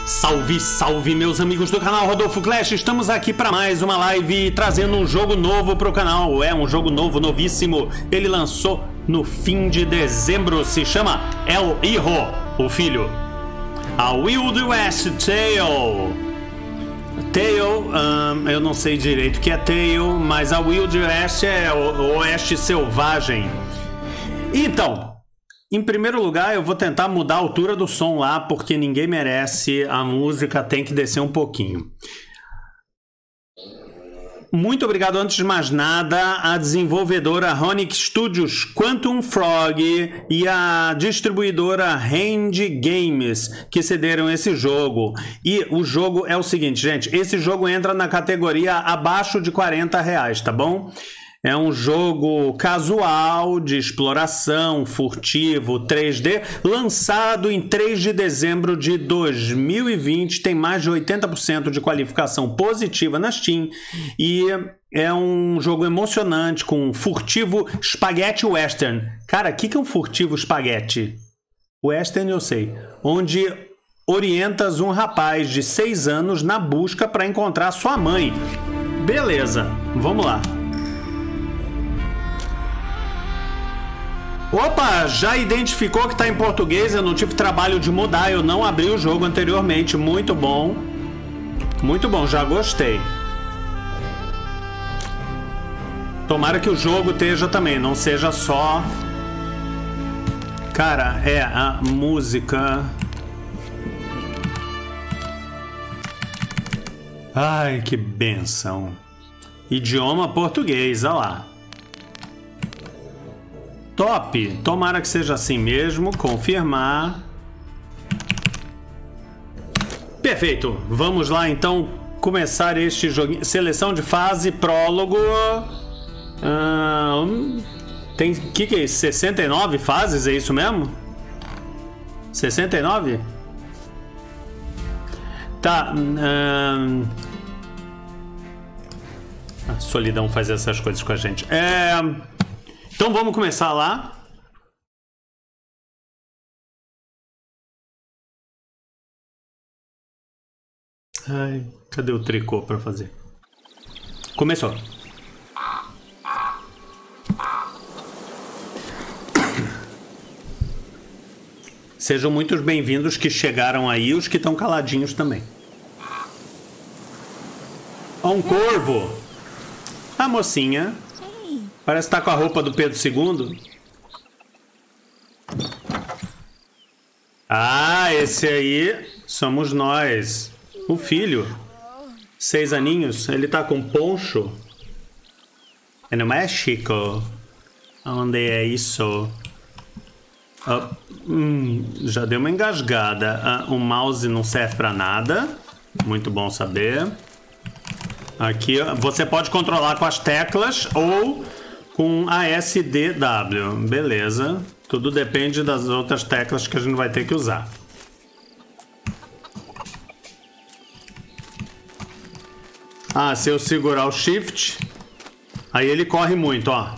Salve, salve meus amigos do canal Rodolfo Clash, estamos aqui para mais uma live trazendo um jogo novo para o canal. É um jogo novo, novíssimo, ele lançou no fim de dezembro, se chama El Hijo, o filho. A Wild West Tale. Eu não sei direito o que é Tale, mas a Wild West é o Oeste Selvagem. Então, em primeiro lugar, eu vou tentar mudar a altura do som lá, porque ninguém merece, a música tem que descer um pouquinho. Muito obrigado, antes de mais nada, à desenvolvedora Honic Studios Quantum Frog e à distribuidora Hand Games, que cederam esse jogo. E o jogo é o seguinte, gente, esse jogo entra na categoria abaixo de R$40, tá bom? É um jogo casual, de exploração, furtivo, 3D, lançado em 3 de dezembro de 2020, tem mais de 80% de qualificação positiva na Steam e é um jogo emocionante com um furtivo espaguete western. Cara, o que é um furtivo espaguete? Western eu sei, onde orientas um rapaz de 6 anos na busca para encontrar sua mãe. Beleza, vamos lá. Opa, já identificou que está em português, eu não tive trabalho de mudar, eu não abri o jogo anteriormente, muito bom, já gostei. Tomara que o jogo esteja também, não seja só... Cara, é a música... Ai, que benção. Idioma português, olha lá. Top! Tomara que seja assim mesmo. Confirmar. Perfeito! Vamos lá então começar este joguinho. Seleção de fase, prólogo. Tem. O que é isso? 69 fases? É isso mesmo? 69? Tá. A solidão faz essas coisas com a gente. Então vamos começar lá. Ai, cadê o tricô para fazer? Começou. Sejam muito bem-vindos que chegaram aí, os que estão caladinhos também. Um corvo. A mocinha. Parece que tá com a roupa do Pedro II. Ah, esse aí somos nós. O filho. 6 aninhos. Ele tá com poncho. É no México. Onde é isso? Já deu uma engasgada. O mouse não serve pra nada. Muito bom saber. Aqui você pode controlar com as teclas ou... com a SDW, beleza. Tudo depende das outras teclas que a gente vai ter que usar. Ah, se eu segurar o Shift, aí ele corre muito, ó.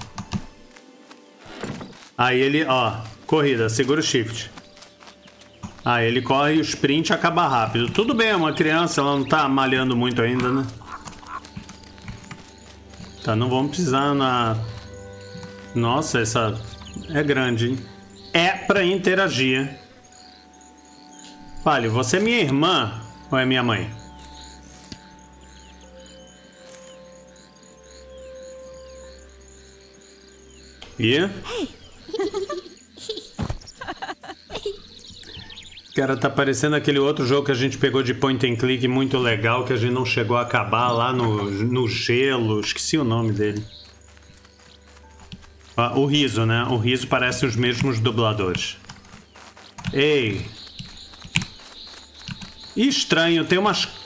Aí ele, ó, corrida, segura o Shift. Aí ele corre e o sprint acaba rápido. Tudo bem, é uma criança, ela não tá malhando muito ainda, né? Tá, não vamos precisar na... Nossa, essa é grande, hein? É pra interagir. Fale, você é minha irmã ou é minha mãe? E? Cara, tá parecendo aquele outro jogo que a gente pegou de point and click muito legal, que a gente não chegou a acabar lá no gelo. Esqueci o nome dele. O Riso, né? O Riso parece os mesmos dubladores. Ei! Estranho, tem umas... O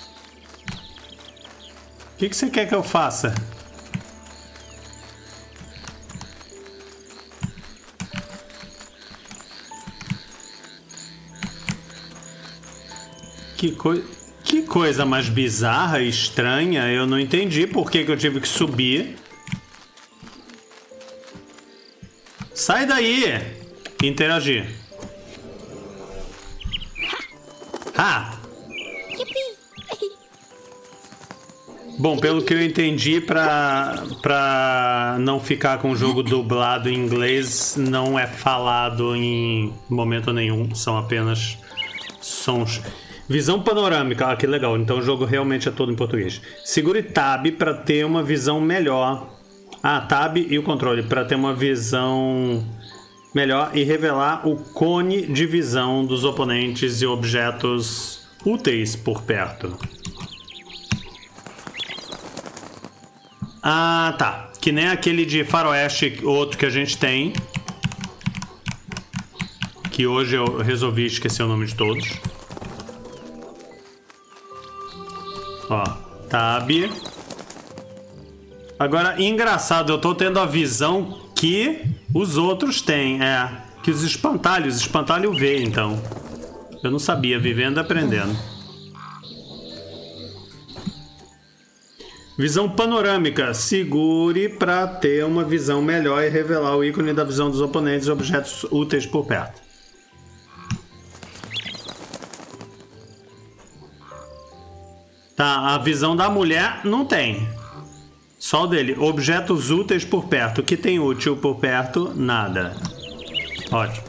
que você quer que eu faça? Que coisa mais bizarra e estranha. Eu não entendi por que eu tive que subir. Sai daí! Interagir. Ah! Bom, pelo que eu entendi, pra não ficar com o jogo dublado em inglês, não é falado em momento nenhum, são apenas sons. Visão panorâmica, que legal, então o jogo realmente é todo em português. Segure Tab para ter uma visão melhor. Tab e o controle para ter uma visão melhor e revelar o cone de visão dos oponentes e objetos úteis por perto. Tá. Que nem aquele de faroeste, outro que a gente tem. Que hoje eu resolvi esquecer o nome de todos. Ó, Tab. Agora, engraçado, eu tô tendo a visão que os outros têm. Que os espantalhos. Espantalho vê, então. Eu não sabia, vivendo e aprendendo. Visão panorâmica. Segure para ter uma visão melhor e revelar o ícone da visão dos oponentes e objetos úteis por perto. Tá, a visão da mulher não tem. Só o dele. Objetos úteis por perto. O que tem útil por perto? Nada. Ótimo.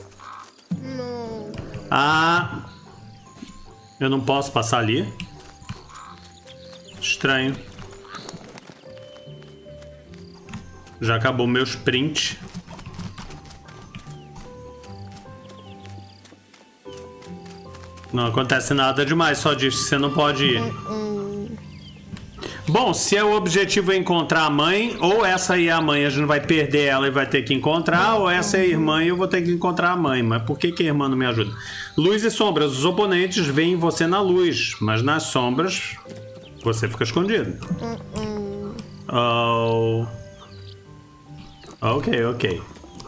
Eu não posso passar ali. Estranho. Já acabou meu sprint. Não acontece nada demais, só diz que você não pode ir. Bom, se o objetivo é encontrar a mãe, ou essa aí é a mãe, a gente vai perder ela e vai ter que encontrar, ou essa é a irmã e eu vou ter que encontrar a mãe. Mas por que a irmã não me ajuda? Luz e sombras. Os oponentes veem você na luz, mas nas sombras você fica escondido. Oh. Ok.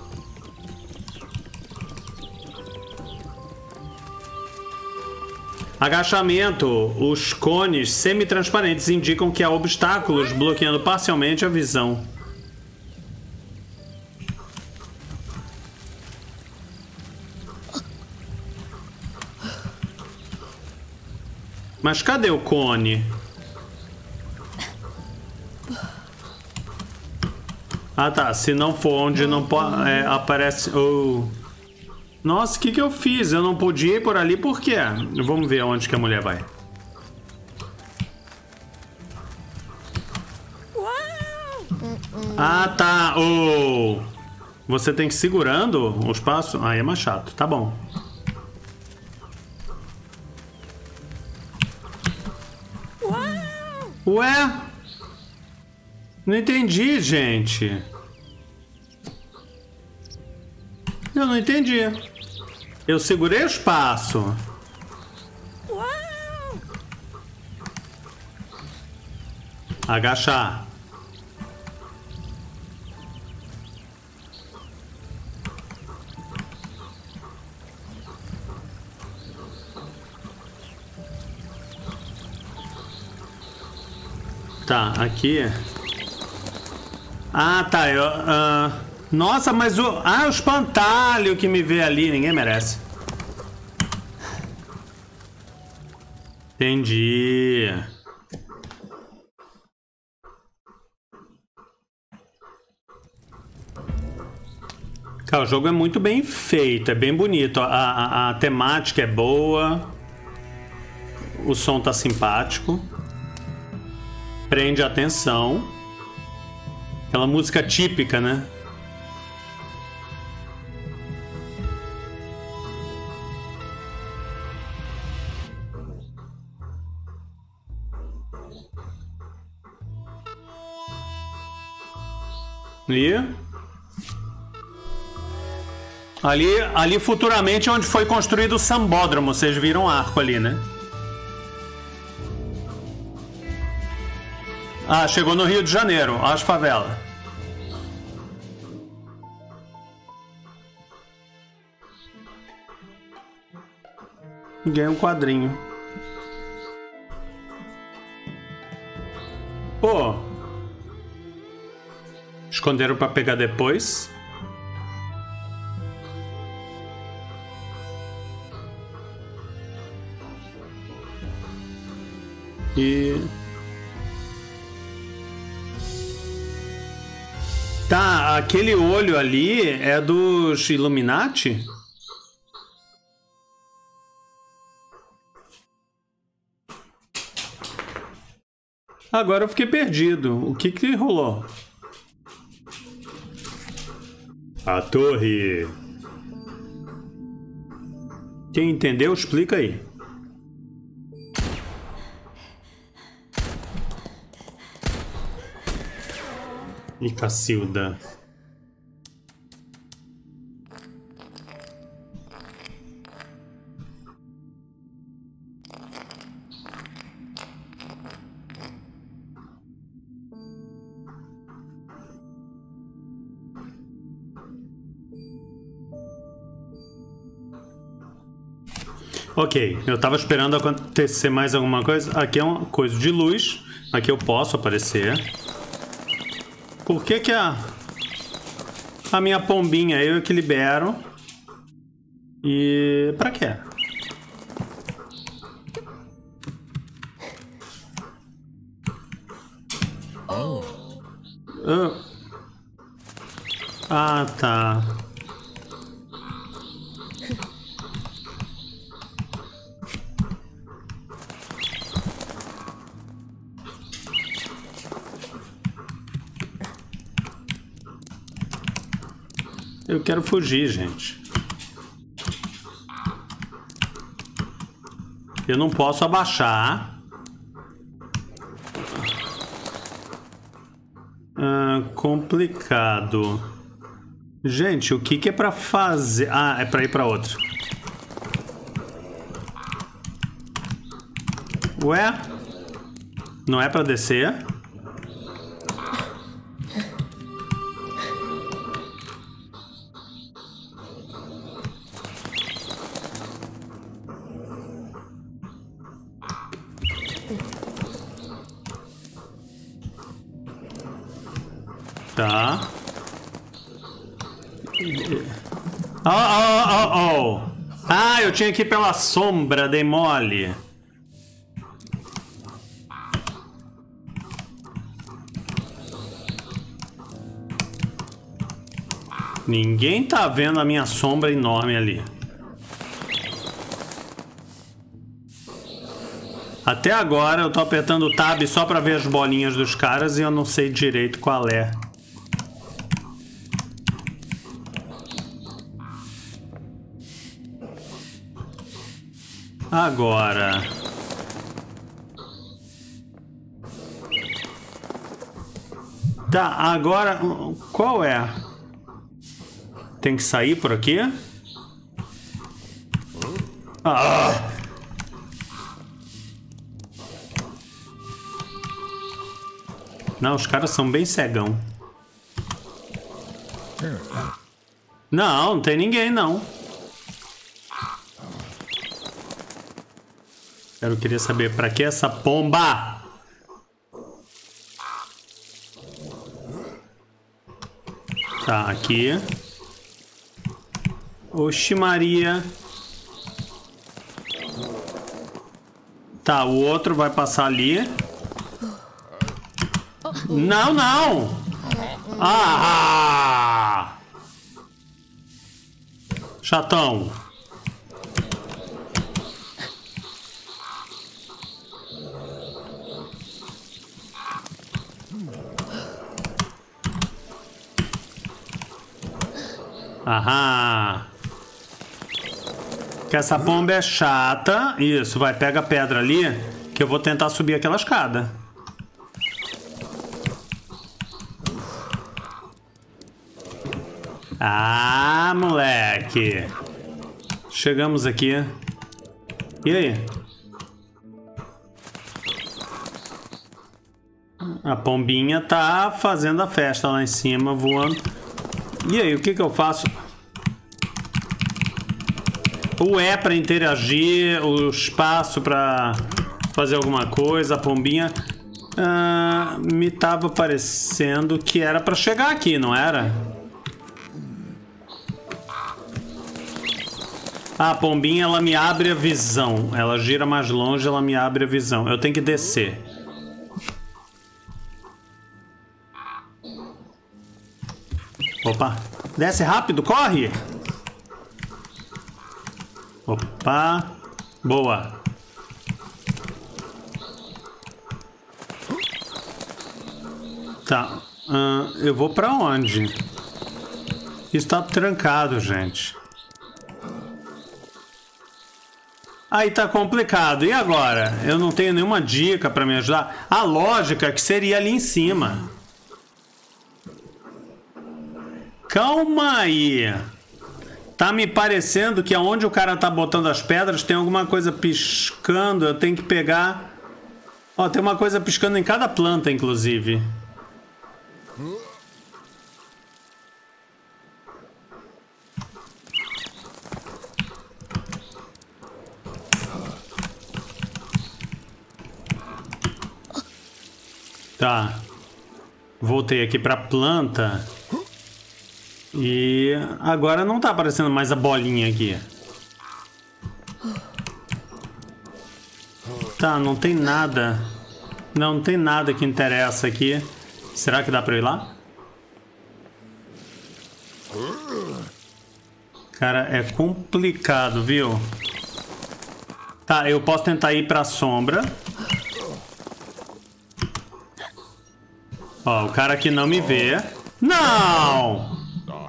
Agachamento. Os cones semi-transparentes indicam que há obstáculos bloqueando parcialmente a visão. Mas cadê o cone? Tá. Se não for onde não aparece... Nossa, o que eu fiz? Eu não podia ir por ali, por quê? Vamos ver onde que a mulher vai. Tá. Você tem que ir segurando os passos? Aí é mais chato. Tá bom. Ué? Não entendi, gente. Eu não entendi. Eu segurei o espaço. Agachar. Tá, aqui. Tá. Nossa, mas o espantalho que me vê ali, ninguém merece. Entendi. Cara, o jogo é muito bem feito, é bem bonito. A temática é boa. O som tá simpático. Prende a atenção. Aquela música típica, né? E ali futuramente é onde foi construído o Sambódromo. Vocês viram o arco ali, né? Chegou no Rio de Janeiro, as favelas. Ganhei um quadrinho. Pô. Esconderam pra pegar depois. E... Tá, aquele olho ali é dos Illuminati? Agora eu fiquei perdido. O que rolou? A torre. Quem entendeu, explica aí. E Cacilda. Ok, eu tava esperando acontecer mais alguma coisa. Aqui é uma coisa de luz. Aqui eu posso aparecer. Por que a minha pombinha eu que libero? E pra quê? Ah, tá. Eu quero fugir, gente. Eu não posso abaixar. Complicado. Gente, o que é pra fazer? Ah, é pra ir pra outro. Ué? Não é pra descer? Tá. Oh. Ah, eu tinha que ir pela sombra, dei mole. Ninguém tá vendo a minha sombra enorme ali. Até agora eu tô apertando o tab só pra ver as bolinhas dos caras e eu não sei direito qual é. Agora... Tá, agora... Qual é? Tem que sair por aqui? Ah! Não, os caras são bem cegão. Não tem ninguém, não. Eu queria saber pra que essa pomba? Tá, aqui. Oxi Maria. Tá, o outro vai passar ali. Não, não! Ah! Chatão. Aham. Que essa pomba é chata. Isso, vai, pega a pedra ali. Que eu vou tentar subir aquela escada. Ah, moleque. Chegamos aqui. E aí? A pombinha tá fazendo a festa lá em cima, voando. E aí, o que eu faço? O E pra interagir, o espaço pra fazer alguma coisa, a pombinha. Me tava parecendo que era pra chegar aqui, não era? Ah, a pombinha, ela me abre a visão. Ela gira mais longe, ela me abre a visão. Eu tenho que descer. Opa. Desce rápido, corre! Opa. Boa. Tá. Eu vou pra onde? Está trancado, gente. Aí tá complicado. E agora? Eu não tenho nenhuma dica pra me ajudar. A lógica é que seria ali em cima. Calma aí. Tá me parecendo que aonde o cara tá botando as pedras tem alguma coisa piscando. Eu tenho que pegar... Ó, tem uma coisa piscando em cada planta, inclusive. Tá. Voltei aqui pra planta. E agora não tá aparecendo mais a bolinha aqui. Tá, não tem nada. Não tem nada que interessa aqui. Será que dá pra ir lá? Cara, é complicado, viu? Tá, eu posso tentar ir pra sombra. Ó, o cara aqui não me vê. Não!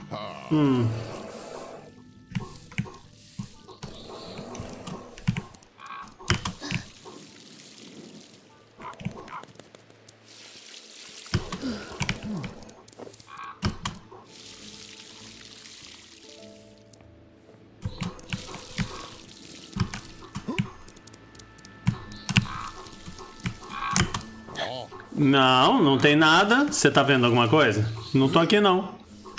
Não, não tem nada. Você tá vendo alguma coisa? Não tô aqui, não.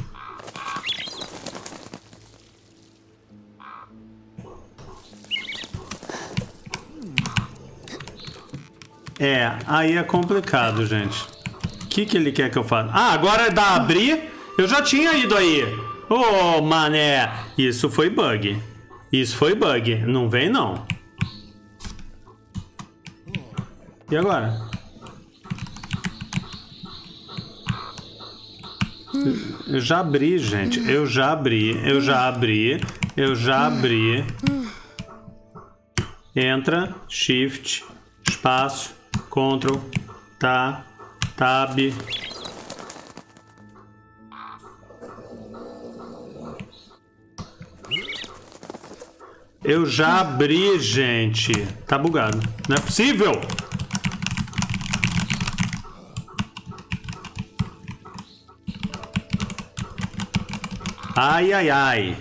É, aí é complicado, gente. O que ele quer que eu faça? Ah, agora dá abrir? Eu já tinha ido aí. Ô, mané. Isso foi bug. Isso foi bug. Não vem, não. E agora? Eu já abri, gente. Eu já abri. Eu já abri. Eu já abri. Entra. Shift. Espaço. Ctrl. Tá. Tab. Eu já abri, gente. Tá bugado. Não é possível! Ai, ai, ai.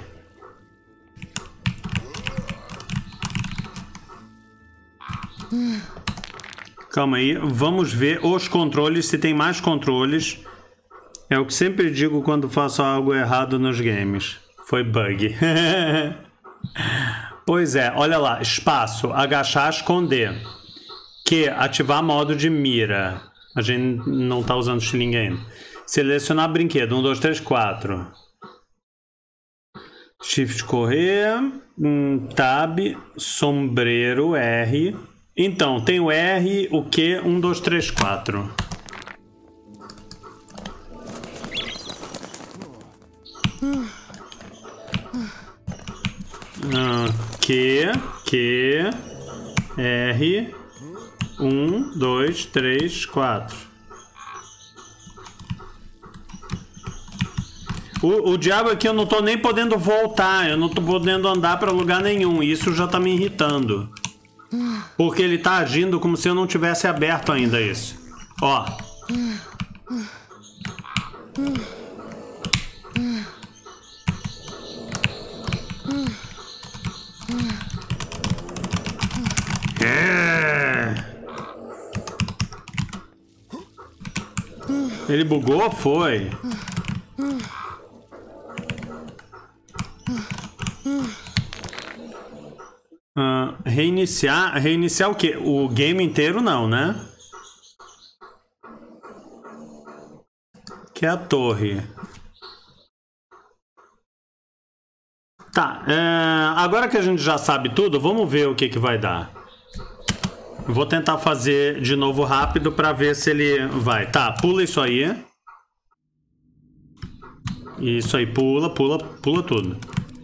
Calma aí, vamos ver os controles, se tem mais controles. É o que sempre digo quando faço algo errado nos games. Foi bug. Pois é, olha lá. Espaço, agachar, esconder. Q, ativar modo de mira. A gente não tá usando estilingue ainda. Selecionar brinquedo. 1, 2, 3, 4. Shift correr. Tab. Sombreiro. R. Então, tem o R, o Q. 1, 2, 3, 4. Q. R. 1, 2, 3, 4. O diabo é que eu não tô nem podendo voltar. Eu não tô podendo andar pra lugar nenhum. Isso já tá me irritando. Porque ele tá agindo como se eu não tivesse aberto ainda isso. Ó. Ele bugou? Foi. Reiniciar? Reiniciar o quê? O game inteiro não, né? Que é a torre. Tá, agora que a gente já sabe tudo, vamos ver o que que vai dar. Vou tentar fazer de novo rápido pra ver se ele vai. Tá, pula isso aí. Isso aí, pula tudo.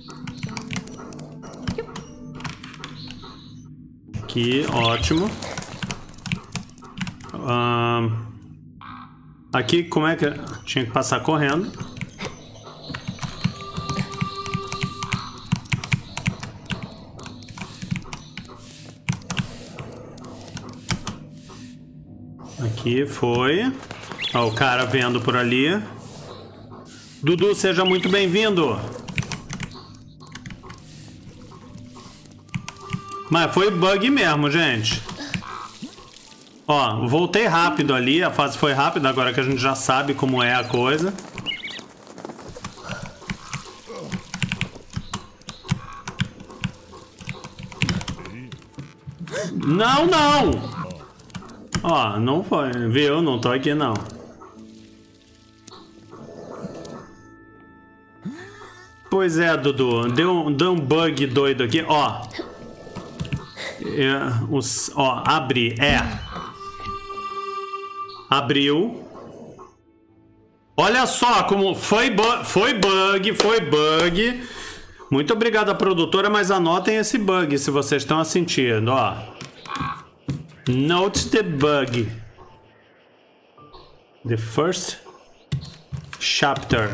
Aqui, ótimo. Aqui, como é que... Tinha que passar correndo. Aqui, foi. Ó, o cara vendo por ali. Dudu, seja muito bem-vindo. Mas foi bug mesmo, gente. Ó, voltei rápido ali. A fase foi rápida, agora que a gente já sabe como é a coisa. Não, não! Ó, não foi. Viu? Não tô aqui, não. Pois é, Dudu. Deu um bug doido aqui. Ó. Ó, abri. Abriu. Olha só como foi bug. Muito obrigado à produtora, mas anotem esse bug se vocês estão sentindo, ó. Note the bug. The first chapter.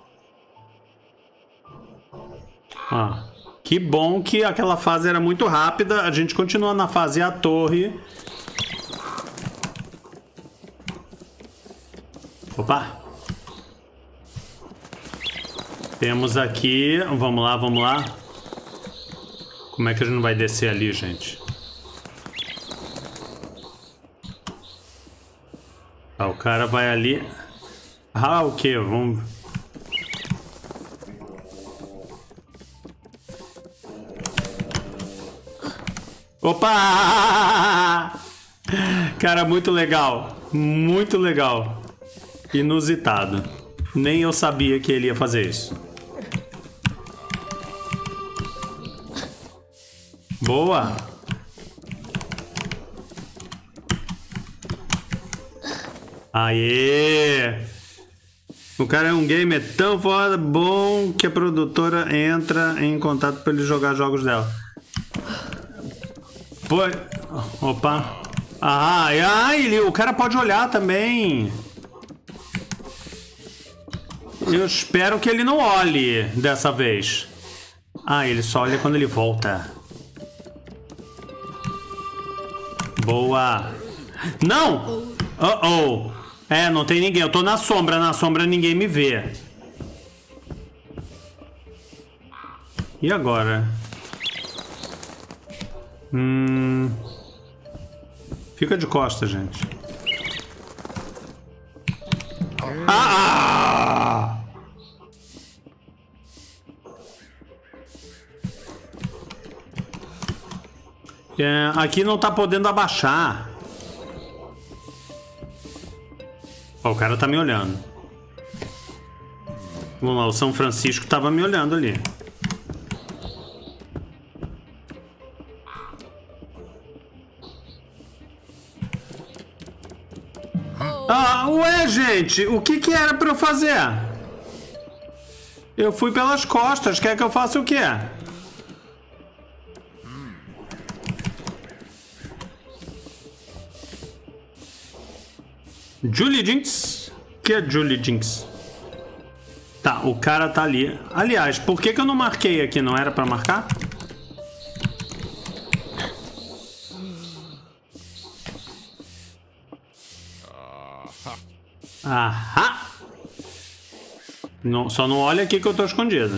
Ah, que bom que aquela fase era muito rápida. A gente continua na fase a torre. Opa. Temos aqui... Vamos lá, vamos lá. Como é que a gente não vai descer ali, gente? Ah, o cara vai ali... Ah, o que? Vamos... Opa! Cara, muito legal. Muito legal. Inusitado. Nem eu sabia que ele ia fazer isso. Boa! Aê! O cara é um gamer tão foda, bom, que a produtora entra em contato para ele jogar jogos dela. Pô, opa. O cara pode olhar também. Eu espero que ele não olhe dessa vez. Ah, ele só olha quando ele volta. Boa. Não! Oh. É, não tem ninguém. Eu tô na sombra ninguém me vê. E agora? Fica de costas, gente. Aqui não tá podendo abaixar. Ó, o cara tá me olhando. Vamos lá, o São Francisco tava me olhando ali. Ué, gente, o que que era pra eu fazer? Eu fui pelas costas, quer que eu faça o quê? Julie Jinx? O que é Julie Jinx? Tá, o cara tá ali. Aliás, por que que eu não marquei aqui? Não era pra marcar? Ahá! Não, só não olha aqui que eu tô escondido.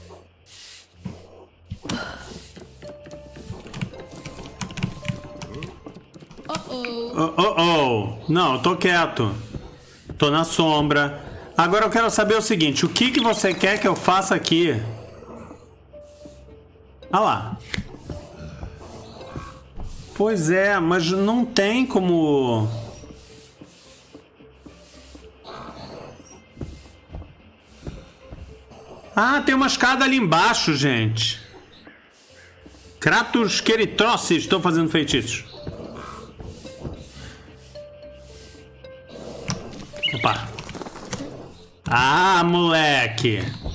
Não, eu tô quieto. Tô na sombra. Agora eu quero saber o seguinte. O que que você quer que eu faça aqui? Ah lá. Pois é, mas não tem como... Ah, tem uma escada ali embaixo, gente. Kratos Queritroces, estou fazendo feitiços. Opa. Ah, moleque.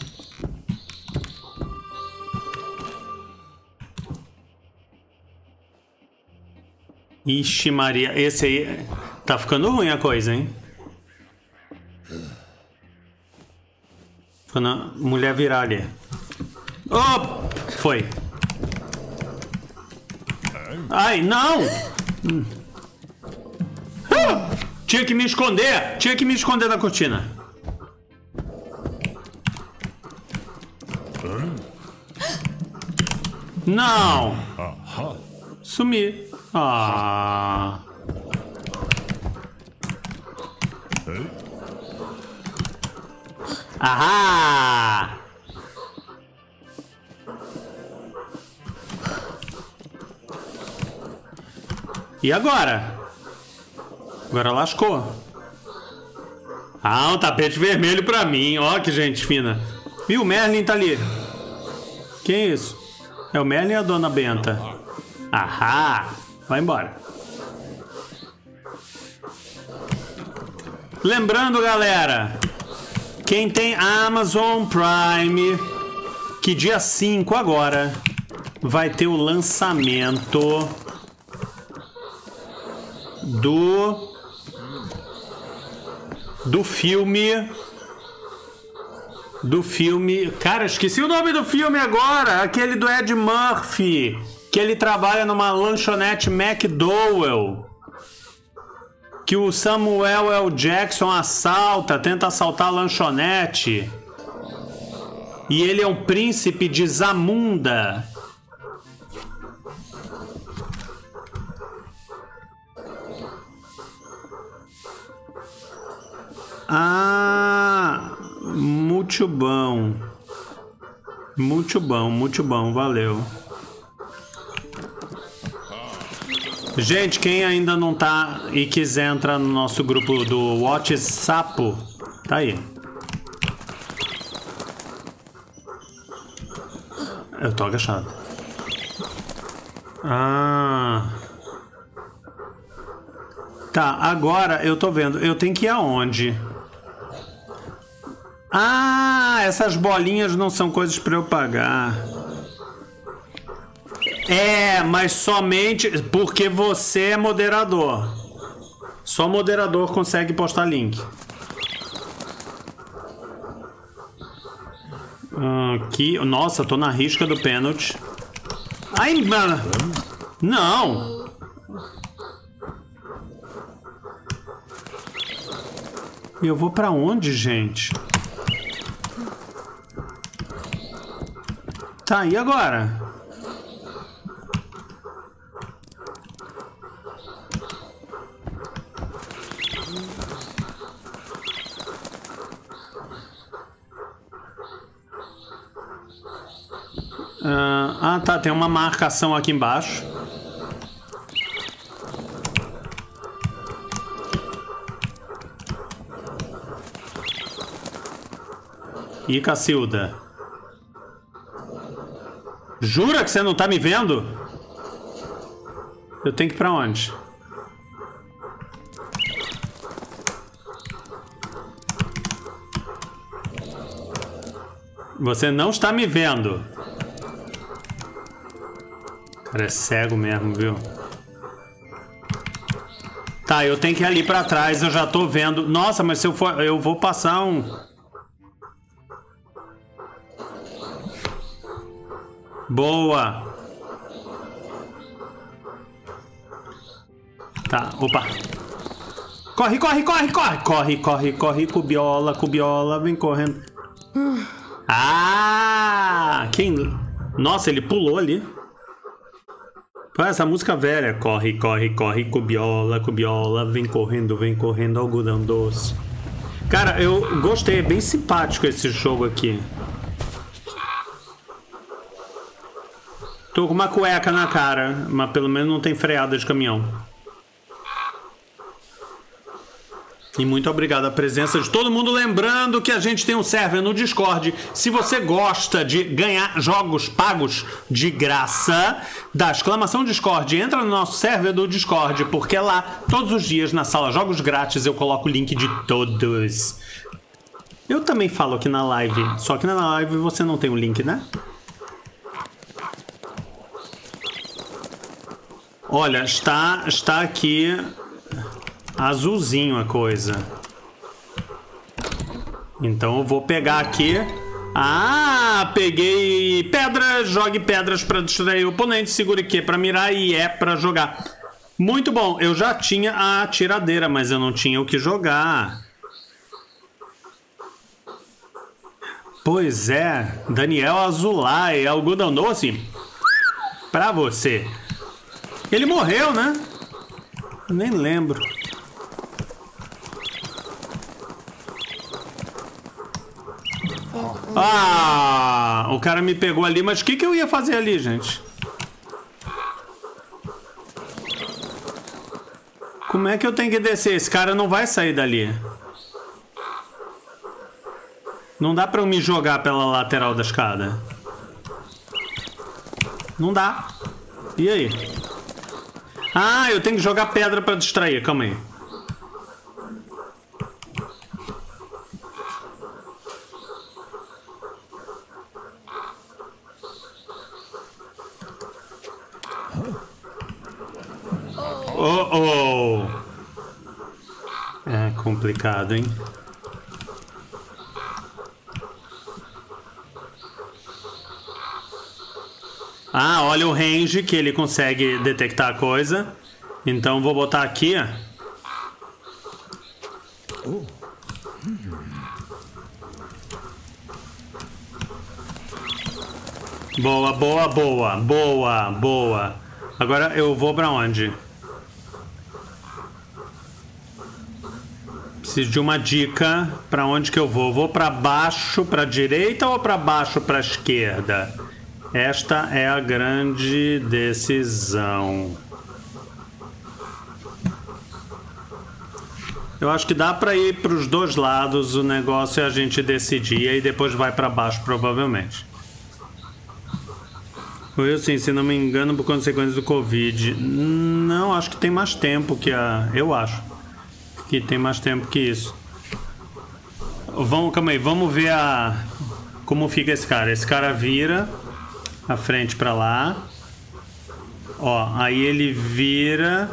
Ixi, Maria. Esse aí... Tá ficando ruim a coisa, hein? Quando a mulher virar ali. Oh! Foi. Ai, não! Tinha que me esconder! Tinha que me esconder da cortina. Não! Sumi. Ah. Ahá! E agora? Agora lascou. Ah, um tapete vermelho pra mim. Ó, que gente fina. Viu? O Merlin tá ali. Quem é isso? É o Merlin e a Dona Benta. Ahá! Vai embora. Lembrando, galera, quem tem Amazon Prime, que dia 5 agora vai ter o lançamento do filme. Cara, esqueci o nome do filme agora. Aquele do Ed Murphy, que ele trabalha numa lanchonete McDowell, que o Samuel L. Jackson tenta assaltar a lanchonete. E ele é um príncipe de Zamunda. Ah, muito bom. Muito bom, valeu. Gente, quem ainda não tá e quiser entrar no nosso grupo do WhatsApp, tá aí. Eu tô agachado. Ah. Tá, agora eu tô vendo. Eu tenho que ir aonde? Ah, essas bolinhas não são coisas pra eu pagar. É, mas somente porque você é moderador. Só moderador consegue postar link. Aqui, nossa, tô na risca do pênalti. Ai, mano. Não. E eu vou pra onde, gente? Tá, e agora? Ah, tá, tem uma marcação aqui embaixo. E Cacilda? Jura que você não tá me vendo? Eu tenho que ir pra onde? Você não está me vendo. O cara é cego mesmo, viu? Tá, eu tenho que ir ali pra trás, eu já tô vendo. Nossa, mas se eu for, eu vou passar um... Boa. Tá, opa. Corre, corre, corre, corre. Corre, corre, corre, cubiola, vem correndo. Ah, quem... Nossa, ele pulou ali. Pô, essa música velha. Corre, corre, corre, cubiola, vem correndo, algodão doce. Cara, eu gostei, é bem simpático esse jogo aqui. Tô com uma cueca na cara, mas pelo menos não tem freada de caminhão. E muito obrigado a presença de todo mundo. Lembrando que a gente tem um server no Discord. Se você gosta de ganhar jogos pagos de graça, dá exclamação Discord, entra no nosso server do Discord, porque lá, todos os dias, na sala Jogos Grátis, eu coloco o link de todos. Eu também falo aqui na live, só que na live você não tem o link, né? Olha, está aqui azulzinho a coisa. Então eu vou pegar aqui. Ah, peguei pedras. Jogue pedras para distrair o oponente. Segure Q para mirar e E para jogar. Muito bom. Eu já tinha a tiradeira, mas eu não tinha o que jogar. Pois é. Daniel Azulay, algodão doce pra você. Ele morreu, né? Eu nem lembro. Ah, o cara me pegou ali, mas o que eu ia fazer ali, gente? Como é que eu tenho que descer? Esse cara não vai sair dali. Não dá pra eu me jogar pela lateral da escada. Não dá. E aí? Ah, eu tenho que jogar pedra pra distrair. Calma aí. Oh, oh. É complicado, hein? Ah, olha o range que ele consegue detectar a coisa. Então vou botar aqui. Boa, boa, boa, boa, boa. Agora eu vou pra onde? Preciso de uma dica. Pra onde que eu vou? Vou pra baixo, pra direita ou pra baixo, pra esquerda? Esta é a grande decisão. Eu acho que dá pra ir pros dois lados. O negócio é a gente decidir e depois vai pra baixo, provavelmente. Wilson, se não me engano, por consequência do Covid. Não, acho que tem mais tempo que a... Eu acho que tem mais tempo que isso. Calma aí, vamos ver como fica esse cara. Esse cara vira a frente pra lá. Ó, aí ele vira...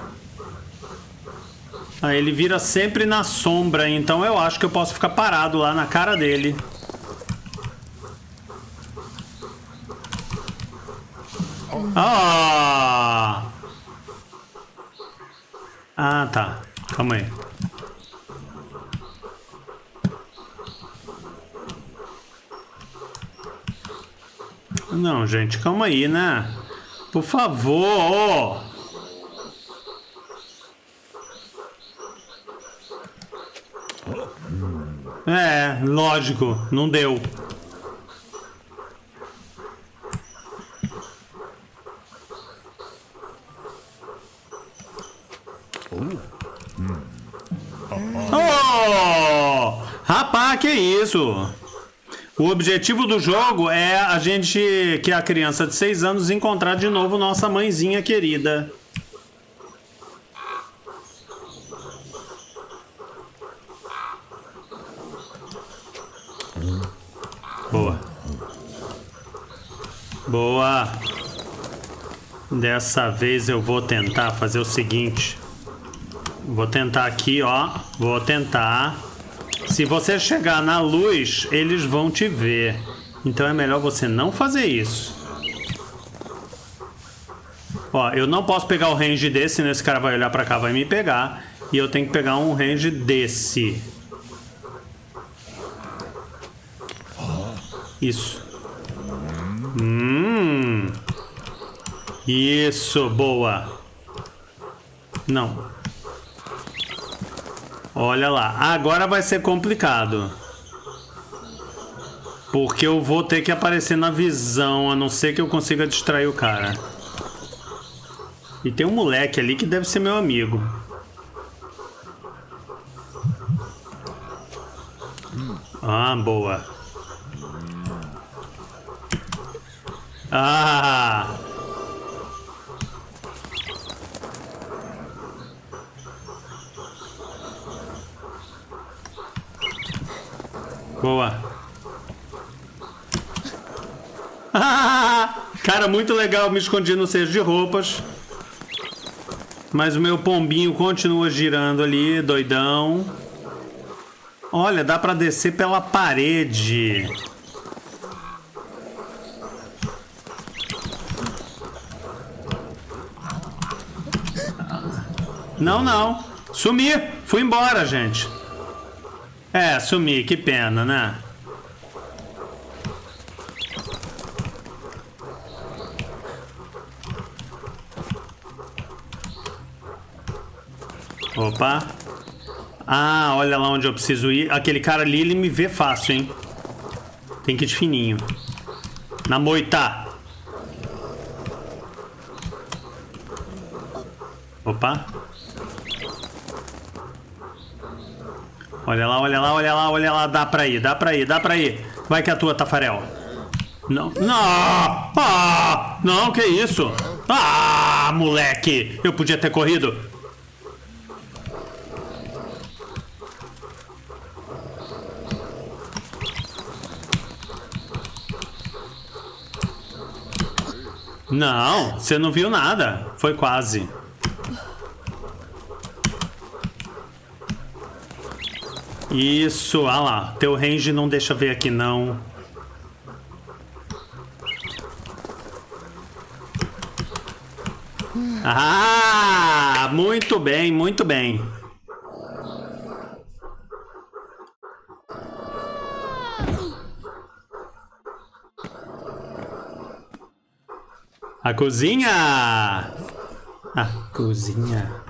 Aí ele vira sempre na sombra, então eu acho que eu posso ficar parado lá na cara dele. Ah! Ah, tá. Calma aí. Não, gente, calma aí, né? Por favor! É, lógico, não deu. Oh! Rapaz, que isso? O objetivo do jogo é a gente, que é a criança de 6 anos, encontrar de novo nossa mãezinha querida. Boa. Boa. Dessa vez eu vou tentar fazer o seguinte. Vou tentar aqui, ó. Vou tentar. Se você chegar na luz, eles vão te ver. Então é melhor você não fazer isso. Ó, eu não posso pegar o range desse, senão esse cara vai olhar pra cá, vai me pegar. E eu tenho que pegar um range desse. Isso. Isso, boa. Não. Olha lá, agora vai ser complicado. Porque eu vou ter que aparecer na visão, a não ser que eu consiga distrair o cara. E tem um moleque ali que deve ser meu amigo. Ah, boa. Ah! Boa. Ah! Cara, muito legal. Me escondi no cesto de roupas. Mas o meu pombinho continua girando ali, doidão. Olha, dá pra descer pela parede. Não, não. Sumi. Fui embora, gente. É, sumi. Que pena, né? Opa. Ah, olha lá onde eu preciso ir. Aquele cara ali, ele me vê fácil, hein? Tem que ir de fininho. Na moita. Opa. Olha lá, olha lá, olha lá, olha lá. Dá pra ir, dá pra ir, dá pra ir. Vai que é a tua, Tafarel. Não, não. Ah, não, que isso? Ah, moleque. Eu podia ter corrido. Não, você não viu nada. Foi quase. Isso, ah lá. Teu range não deixa ver aqui, não. Ah, muito bem, muito bem. A cozinha! A cozinha.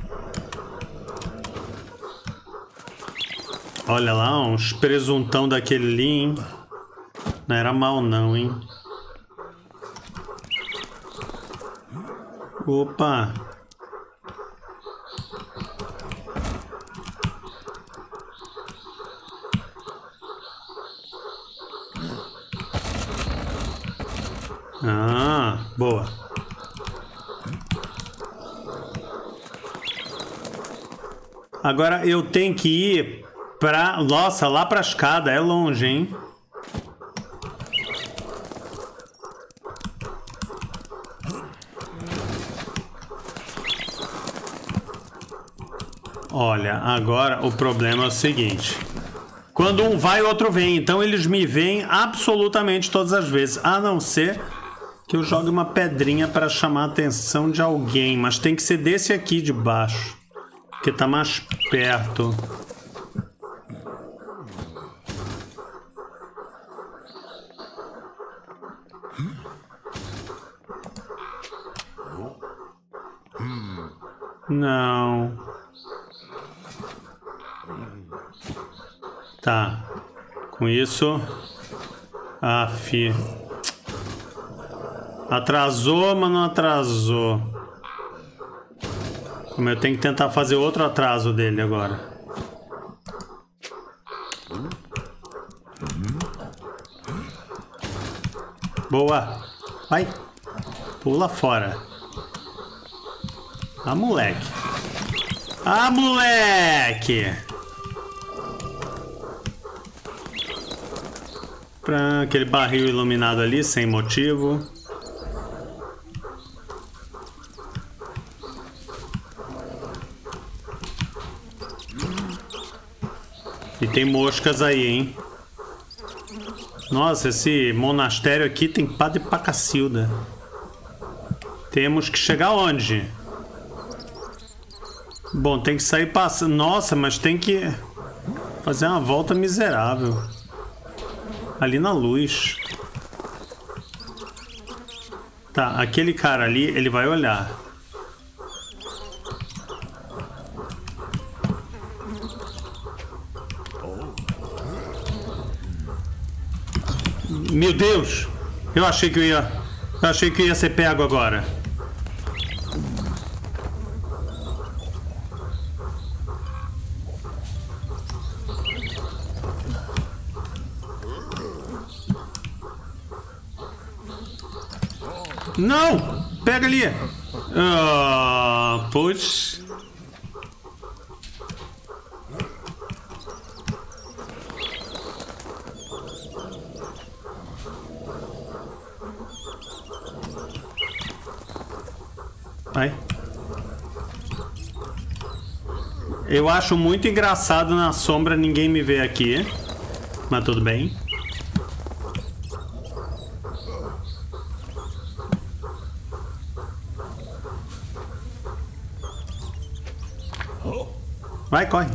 Olha lá, uns presuntão daquele ali, hein? Não era mal não, hein? Opa! Ah, boa. Agora eu tenho que ir pra... Nossa, lá pra escada. É longe, hein? Olha, agora o problema é o seguinte. Quando um vai, o outro vem. Então eles me veem absolutamente todas as vezes. A não ser que eu jogue uma pedrinha para chamar a atenção de alguém. Mas tem que ser desse aqui de baixo. Que tá mais perto. Não. Tá. Com isso... Aff. Atrasou, mas não atrasou. Como eu tenho que tentar fazer outro atraso dele agora. Boa. Vai. Pula fora. Ah, moleque. Ah, moleque. Pra aquele barril iluminado ali, sem motivo. E tem moscas aí, hein? Nossa, esse monastério aqui tem padre pra cacilda. Temos que chegar onde? Bom, tem que sair passando. Nossa, mas tem que fazer uma volta miserável. Ali na luz. Tá, aquele cara ali, ele vai olhar. Meu Deus! Eu achei que eu ia ser pego agora. Não! Pega ali! Putz. Vai. Eu acho muito engraçado na sombra ninguém me vê aqui. Mas tudo bem. Vai, corre.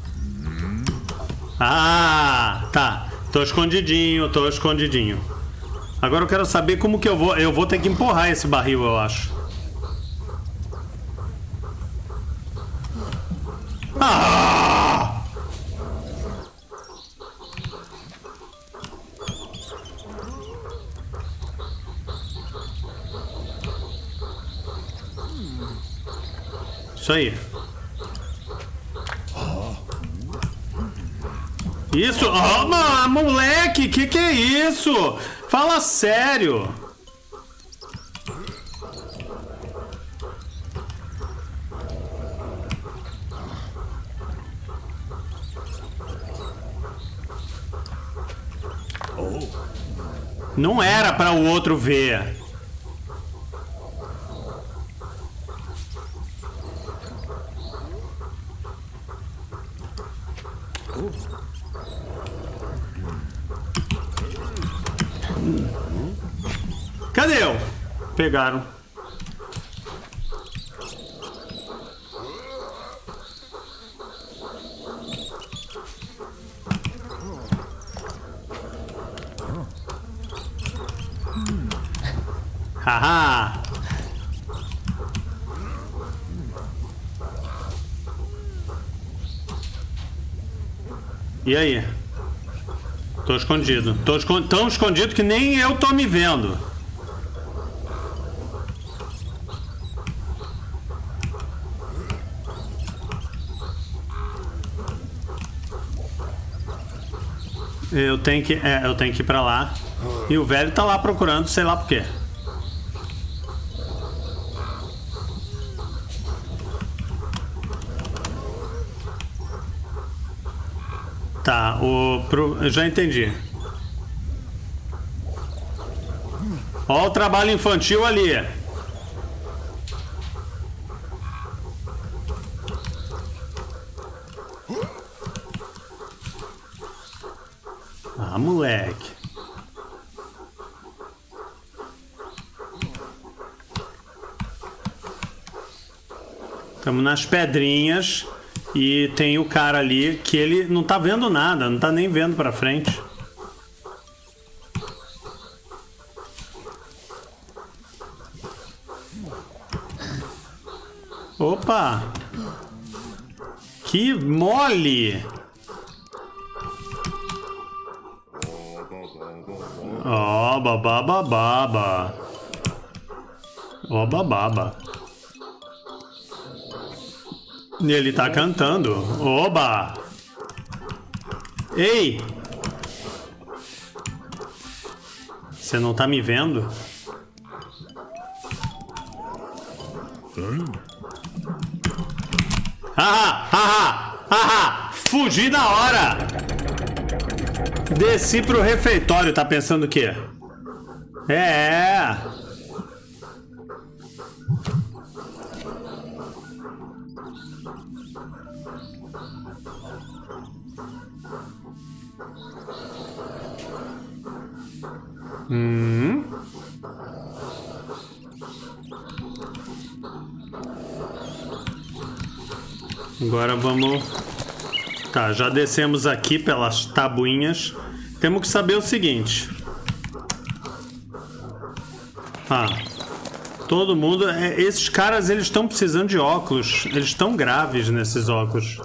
Ah, tá. Tô escondidinho, tô escondidinho. Agora eu quero saber como que eu vou... Eu vou ter que empurrar esse barril, eu acho. Ah! Isso aí. Isso? Oh, moleque, que é isso? Fala sério. Não era para o outro ver. Cadê eu? Pegaram. Haha. E aí? Tô escondido. Tão escondido que nem eu tô me vendo. Eu tenho que ir pra lá. E o velho tá lá procurando, sei lá por quê. Tá, eu já entendi. Ó o trabalho infantil ali. Ah, moleque. Estamos nas pedrinhas. E tem o cara ali que ele não tá vendo nada, não tá nem vendo pra frente. Opa! Que mole! Ó, babababa. Ó, bababa. E ele tá cantando. Oba! Ei! Você não tá me vendo? Haha! Haha! Haha! Fugi na hora! Desci pro refeitório, tá pensando o quê? É! Agora vamos... Tá, já descemos aqui pelas tabuinhas. Temos que saber o seguinte. Ah, todo mundo... esses caras, eles estão precisando de óculos. Eles estão graves nesses óculos.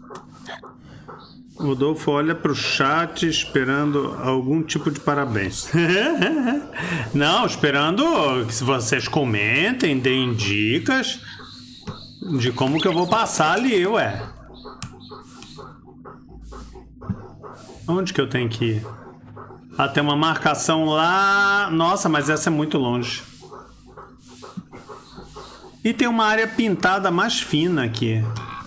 O Rodolfo olha pro chat esperando algum tipo de parabéns. Não, esperando que vocês comentem, deem dicas de como que eu vou passar ali, ué. Onde que eu tenho que ir? Ah, tem uma marcação lá... Nossa, mas essa é muito longe. E tem uma área pintada mais fina aqui.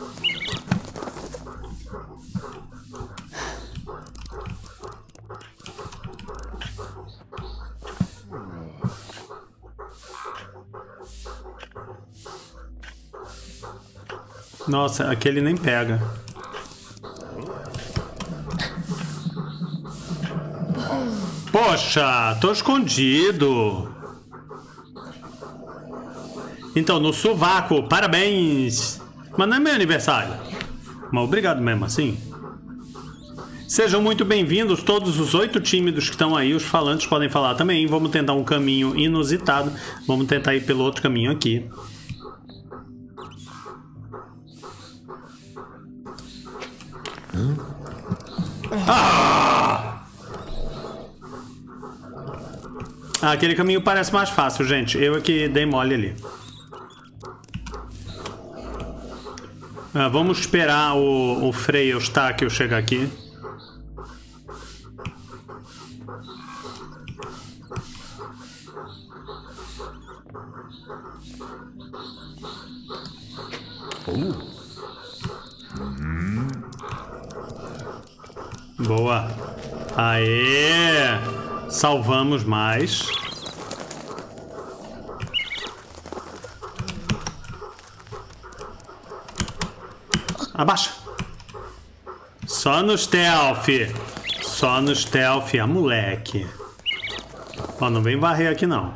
Nossa, aquele nem pega. Poxa, tô escondido. Então, no sovaco, parabéns. Mas não é meu aniversário. Mas obrigado mesmo assim. Sejam muito bem-vindos todos os 8 tímidos que estão aí. Os falantes podem falar também. Vamos tentar um caminho inusitado. Vamos tentar ir pelo outro caminho aqui. Aquele caminho parece mais fácil, gente. Eu é que dei mole ali. Vamos esperar o Frei Eustáquio chegar aqui. Boa. Aê! Salvamos mais. Abaixa. Só no stealth. Só no stealth, a moleque. Ó, não vem varrer aqui não.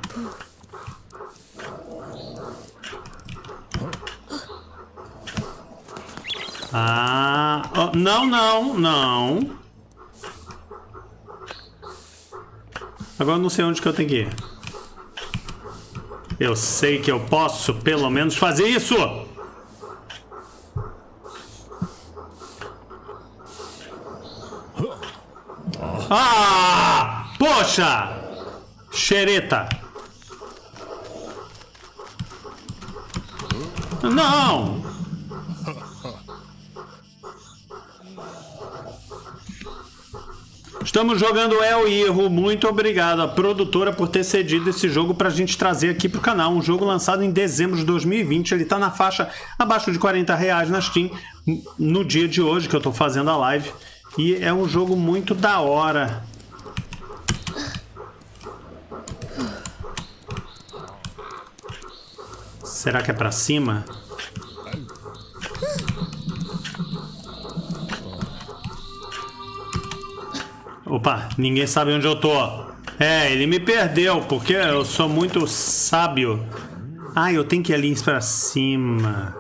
Oh, não. Agora eu não sei onde que eu tenho que ir. Eu sei que eu posso pelo menos fazer isso. Poxa! Xereta! Não! Estamos jogando El Hierro. Muito obrigado à produtora por ter cedido esse jogo pra gente trazer aqui pro canal. Um jogo lançado em dezembro de 2020. Ele tá na faixa abaixo de R$40 na Steam no dia de hoje que eu tô fazendo a live. E é um jogo muito da hora. Será que é pra cima? Opa, ninguém sabe onde eu tô. É, ele me perdeu, porque eu sou muito sábio. Eu tenho que ir ali pra cima.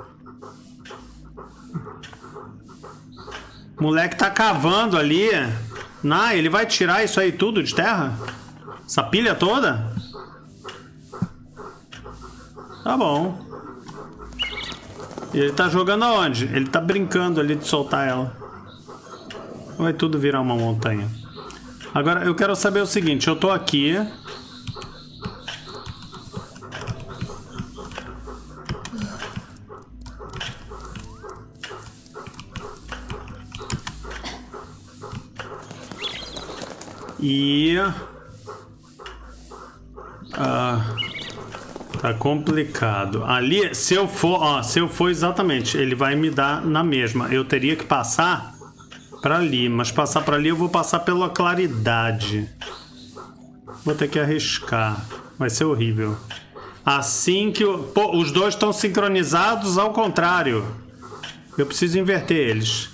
O moleque tá cavando ali. Ele vai tirar isso aí tudo de terra? Essa pilha toda? Tá bom. E ele tá jogando aonde? Ele tá brincando ali de soltar ela. Vai tudo virar uma montanha. Agora eu quero saber o seguinte. Eu tô aqui. E... tá complicado. Ali, se eu for exatamente, ele vai me dar na mesma. Eu teria que passar pra ali, mas passar pra ali eu vou passar pela claridade. Vou ter que arriscar. Vai ser horrível. Assim que... os dois estão sincronizados ao contrário. Eu preciso inverter eles.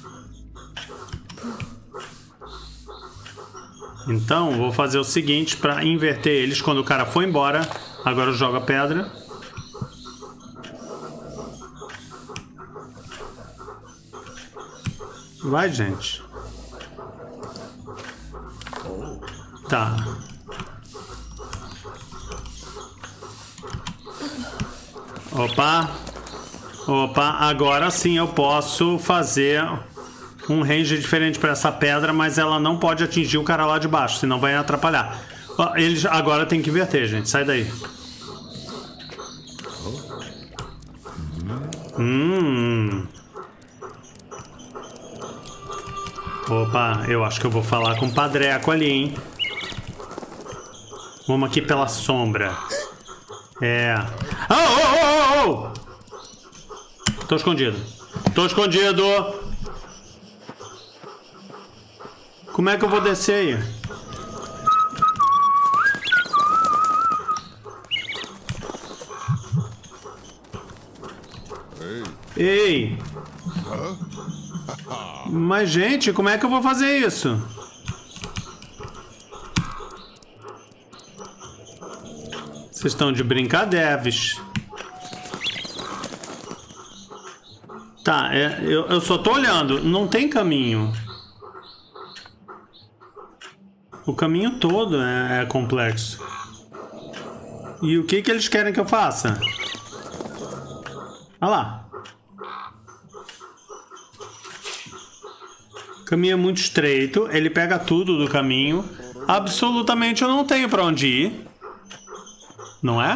Então, vou fazer o seguinte para inverter eles quando o cara for embora. Agora eu jogo a pedra. Vai, gente. Tá. Opa, agora sim eu posso fazer um range diferente para essa pedra, mas ela não pode atingir o cara lá de baixo, senão vai atrapalhar. Ele agora tem que inverter, gente. Sai daí. Opa, eu acho que eu vou falar com o Padreco ali, hein? Vamos aqui pela sombra. É. Oh! Tô escondido. Tô escondido. Como é que eu vou descer aí? Ei! Mas, gente, como é que eu vou fazer isso? Vocês estão de brincadeiras. Tá, eu só tô olhando. Não tem caminho. O caminho todo é complexo. E o que eles querem que eu faça? Olha lá. O caminho é muito estreito. Ele pega tudo do caminho. Absolutamente eu não tenho pra onde ir. Não é?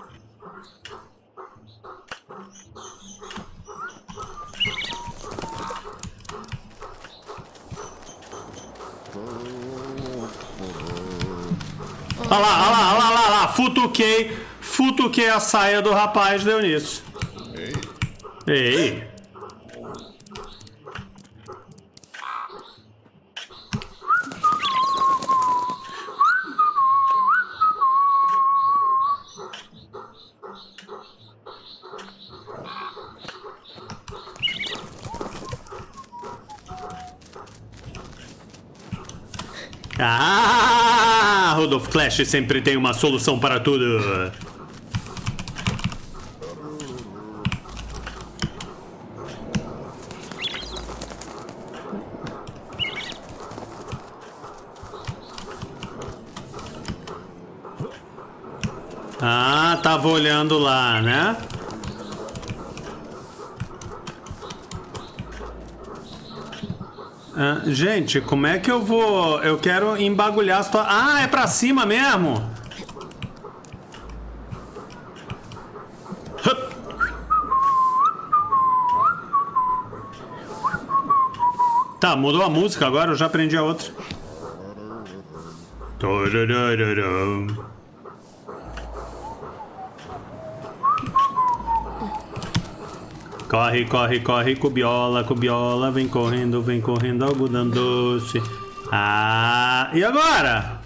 Olha lá. Futuquei a saia do rapaz, deu nisso. Ei. Ah, Rudolph Clash sempre tem uma solução para tudo. Ah, tava olhando lá, né? Gente, como é que eu vou... Eu quero embagulhar a situação... Ah, é pra cima mesmo? Tá, mudou a música agora, eu já aprendi a outra. Corre, cubiola, vem correndo, algodão doce. Ah, e agora?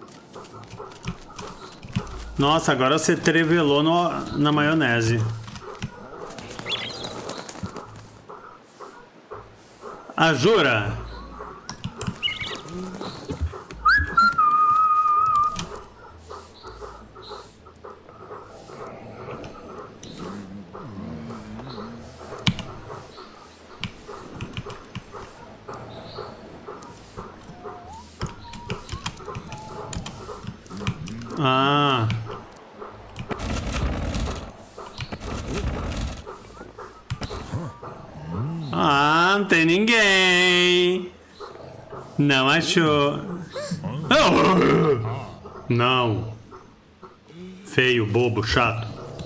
Nossa, agora você trevelou na maionese. Ah, jura? Ah. Ah, não tem ninguém. Não achou. Oh! Não. Feio, bobo, chato.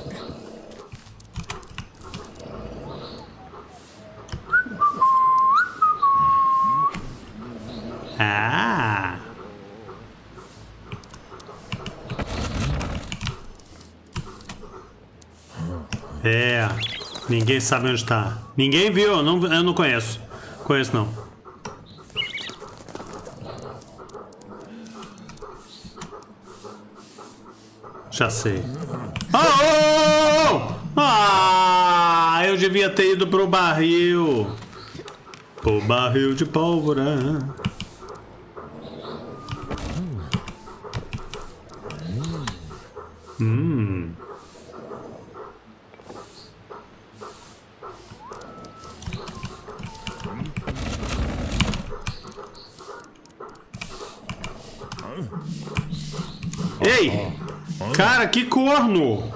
Ah. É, ninguém sabe onde está. Ninguém viu, eu não conheço. Conheço não. Já sei. Oh! Ah, eu devia ter ido pro barril. Pro barril de pólvora. Ei! Cara, que corno!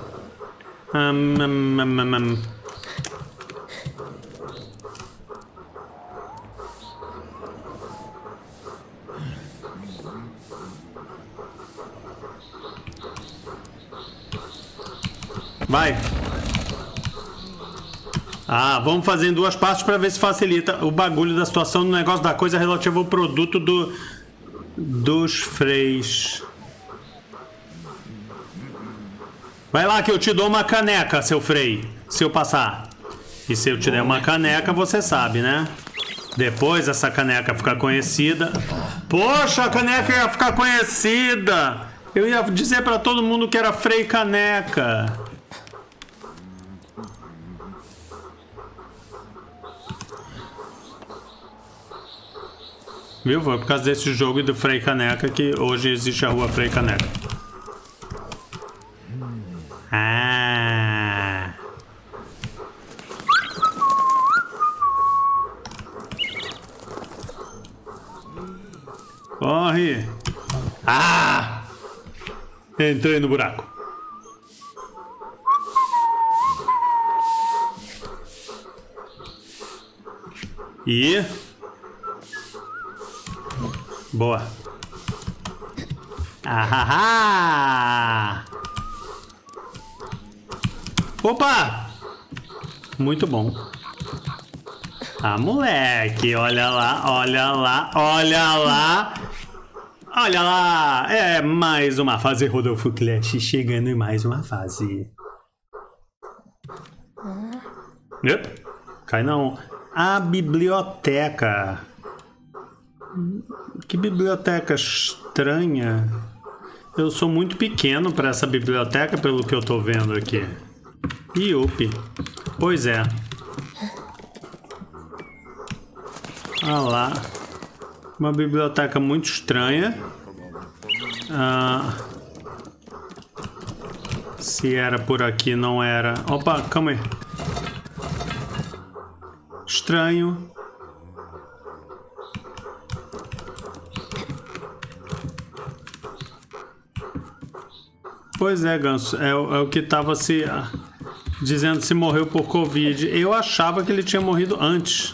Vai! Ah, vamos fazer em duas partes para ver se facilita o bagulho da situação do negócio da coisa relativa ao produto dos freios. Vai lá que eu te dou uma caneca, seu Frei, se eu passar. E se eu te der uma caneca, você sabe, né? Depois essa caneca ficar conhecida... Poxa, a caneca ia ficar conhecida! Eu ia dizer pra todo mundo que era Frei Caneca. Viu? Foi por causa desse jogo do Frei Caneca que hoje existe a rua Frei Caneca. Ah... Corre! Ah! Entrei no buraco. E... Boa. Ah! Opa! Muito bom. Ah, moleque, olha lá, olha lá, olha lá. Olha lá, é mais uma fase Rodolfo Clash chegando em mais uma fase. Cai não. A biblioteca. Que biblioteca estranha. Eu sou muito pequeno para essa biblioteca, pelo que eu tô vendo aqui. Iupi. Pois é. Olha lá. Uma biblioteca muito estranha. Se era por aqui, não era. Opa, calma aí. Estranho. Pois é, Ganso. É o que tava se... dizendo se morreu por Covid. Eu achava que ele tinha morrido antes.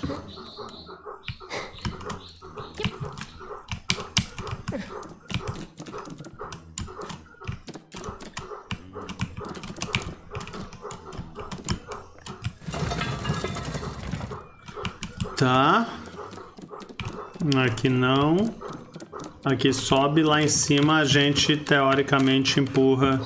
Tá. Aqui não. Aqui sobe, lá em cima a gente teoricamente empurra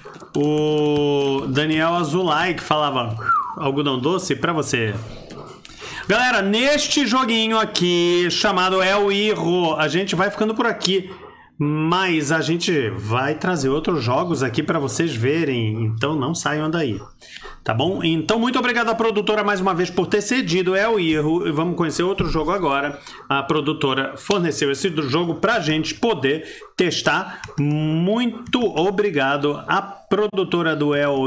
o Daniel Azulay, que falava algodão doce pra você. Galera, neste joguinho aqui chamado El Hierro, a gente vai ficando por aqui. Mas a gente vai trazer outros jogos aqui para vocês verem, então não saiam daí, tá bom? Então muito obrigado à produtora mais uma vez por ter cedido El Hierro. Vamos conhecer outro jogo agora. A produtora forneceu esse jogo pra gente poder testar. Muito obrigado à produtora do El